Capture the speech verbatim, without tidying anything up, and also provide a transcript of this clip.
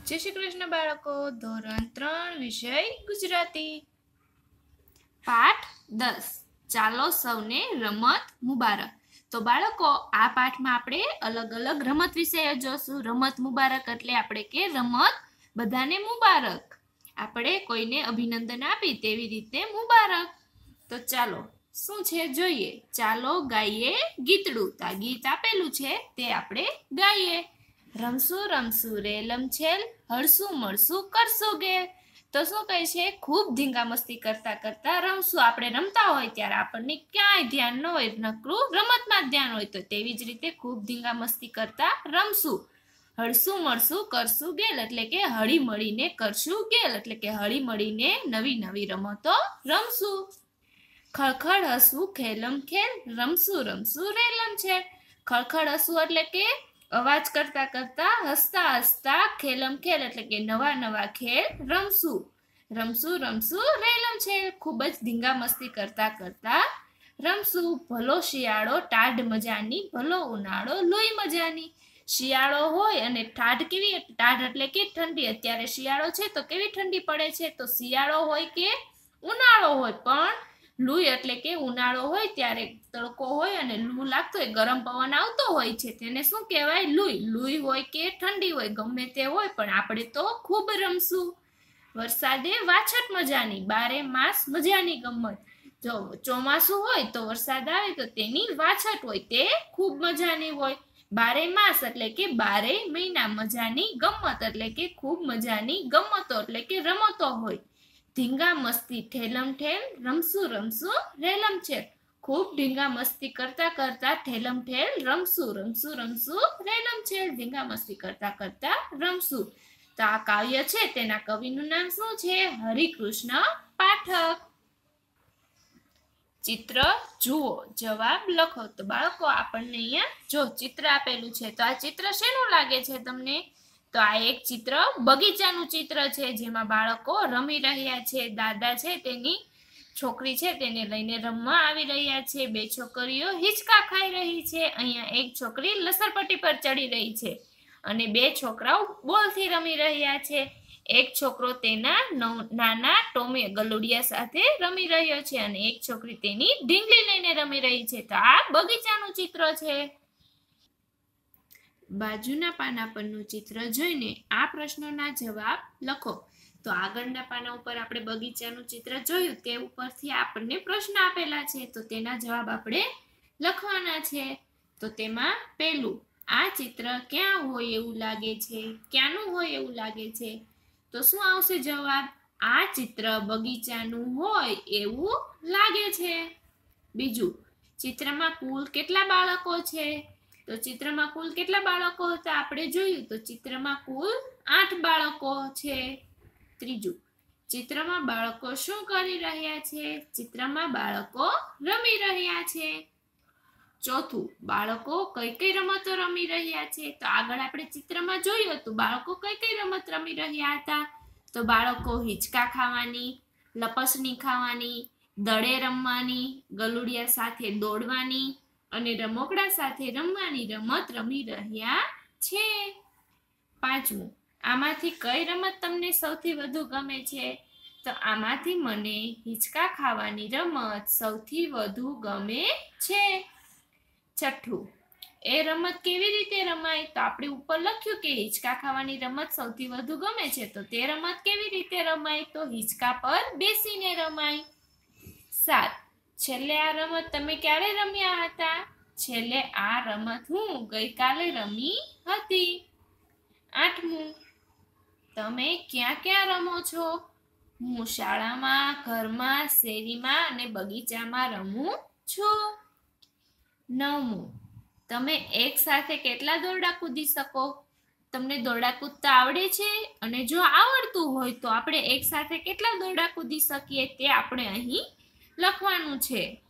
જય શ્રી કૃષ્ણ બાળકો, ધોરણ ત્રણ વિષય ગુજરાતી. પાઠ દસ. ચાલો સૌને રમત મુબારક. તો બાળકો, આ પાઠમાં આપણે અલગ અલગ રમત વિષય જોશું. રમત મુબારક એટલે આપણે કે રમત બધાને મુબારક. આપણે કોઈને અભિનંદન આપી તેવી રીતે મુબારક. તો ચાલો શું છે જોઈએ. ચાલો ગાઈએ ગીતડું. તો આ ગીત આપેલું છે તે આપણે ગાઈએ. રમશું રમશું રેલમ છેલ, હળશું મળશું કરશું ગેર. તો શું કહે છે? ખૂબ ધીંગા મસ્તી કરતા કરતા રમશું. આપણે રમતા હોય ત્યારે આપણને ક્યાંય ધ્યાન ન હોય, નકરું રમતમાં જ ધ્યાન હોય. તો તેવી જ રીતે ખૂબ ધીંગા મસ્તી કરતા રમશું. હળશું મળશું કરશું ગેલ એટલે કે હળી મળીને કરશું ગેલ એટલે કે હળી મળીને નવી નવી રમતો રમશું. ખળખળ હસવું ખેલમ ખેલ, રમશું રમશું રેલમ છેલ. ખળખળ હસવું એટલે કે અવાજ કરતા કરતા હસતા હસતા ખેલમ ખેલ એટલે કે નવા નવા ખેલ રમશું. રમશું રમશું રેલમ છેલ. ખૂબ જ ધીંગા મસ્તી કરતા કરતા રમશું. ભલો શિયાળો ટાઢ મજાની, ભલો ઉનાળો લોહી મજાની. શિયાળો હોય અને ટાઢ કેવી, ટાઢ એટલે કે ઠંડી. અત્યારે શિયાળો છે તો કેવી ઠંડી પડે છે? તો શિયાળો હોય કે ઉનાળો હોય, પણ લૂ એટલે કે ઉનાળો હોય ત્યારે તડકો હોય અને લૂ લાગતો હોય, ગરમ પવન આવતો હોય છે, તેને શું કહેવાય? લૂઈ. લૂઈ હોય કે ઠંડી હોય, ગમે તે હોય, પણ આપણે તો ખૂબ રમશું. વરસાદે વાછટ મજાની, બારે માસ મજાની ગમત. જો ચોમાસું હોય તો વરસાદ આવે તો તેની વાછટ હોય, તે ખૂબ મજાની હોય. બારે માસ એટલે કે બારે મહિના, મજાની ગમત એટલે કે ખૂબ મજાની ગમતો એટલે કે રમતો હોય. ધીંગા મસ્તી ઠેલમ ઠેલ, રમશું રમશું રેલમ છેલ. ખૂબ ધીંગા મસ્તી કરતા કરતા ઠેલમ ઠેલ રમશું રમશું રમશું રેલમ છેલ. ધીંગા મસ્તી કરતા કરતા રમશું. તો આ કાવ્ય છે તેના કવિનું નામ શું છે? હરિકૃષ્ણ પાઠક. ચિત્ર જુઓ, જવાબ લખો. તો બાળકો, આપણને અહીંયા જો ચિત્ર આપેલું છે, તો આ ચિત્ર શેનું લાગે છે તમને? તો આ એક ચિત્ર બગીચાનું ચિત્ર છે, જેમાં બાળકો રમી રહ્યા છે. દાદા છે તેની છોકરી છે તેને લઈને રમવા આવી રહ્યા છે. બે છોકરીઓ હિંચકા ખાઈ રહી છે. અહીંયા એક છોકરી લસરપટ્ટી પર ચડી રહી છે અને બે છોકરાઓ બોલથી રમી રહ્યા છે. એક છોકરો તેના નાના ટોમે ગલુડિયા સાથે રમી રહ્યો છે અને એક છોકરી તેની ઢીંગલી લઈને રમી રહી છે. તો આ બગીચાનું ચિત્ર છે. બાજુના પાના પરનું ચિત્ર જોઈને આ પ્રશ્નોના જવાબ લખો. તો આગળના પાના ઉપર આપણે બગીચાનું ચિત્ર જોયું, તે ઉપરથી આપણને પ્રશ્ન આપેલા છે, તો તેના જવાબ આપણે લખવાના છે. તો તેમાં પહેલું, આ ચિત્ર ક્યાં હોય એવું લાગે છે? ક્યાંનું હોય એવું લાગે છે? તો શું આવશે જવાબ? આ ચિત્ર બગીચાનું હોય એવું લાગે છે. બીજું, ચિત્રમાં કુલ કેટલા બાળકો છે? તો ચિત્રમાં કુલ કેટલા બાળકો હતા આપણે જોયું, તો ચિત્રમાં કુલ આઠ બાળકો છે. ત્રીજું, ચિત્રમાં બાળકો શું કરી રહ્યા છે? ચિત્રમાં બાળકો રમી રહ્યા છે. ચોથું, બાળકો કઈ કઈ રમતો રમી રહ્યા છે? તો આગળ આપણે ચિત્રમાં જોયું હતું, બાળકો કઈ કઈ રમત રમી રહ્યા હતા? તો બાળકો હિંચકા ખાવાની, લપસણી ખાવાની, દડે રમવાની, ગલુડિયા સાથે દોડવાની અને રમકડા સાથે રમવાની રમત રમી રહ્યા છે. પાંચમું, આમાંથી કઈ રમત તમને સૌથી વધુ ગમે છે? તો આમાંથી મને હિંચકા ખાવાની રમત સૌથી વધુ ગમે છે. છઠ્ઠું, એ રમત કેવી રીતે રમાય? તો આપણે ઉપર લખ્યું કે હિંચકા ખાવાની રમત સૌથી વધુ ગમે છે, તો તે રમત કેવી રીતે રમાય? તો હિંચકા પર બેસીને રમાય. સાત, છેલ્લે આ રમત તમે ક્યારે રમ્યા હતા? છેલ્લે આ રમત હું ગઈકાલે રમી હતી. આઠમું, તમે ક્યાં ક્યાં રમો છો? હું શાળામાં, ઘરમાં, શેરીમાં અને બગીચામાં રમું છું. નવમું, તમે એક સાથે કેટલા દોરડા કૂદી શકો? તમને દોરડા કૂદતા આવડે છે? અને જો આવડતું હોય તો આપણે એક સાથે કેટલા દોરડા કૂદી શકીએ તે આપણે અહીં લખવાનું છે.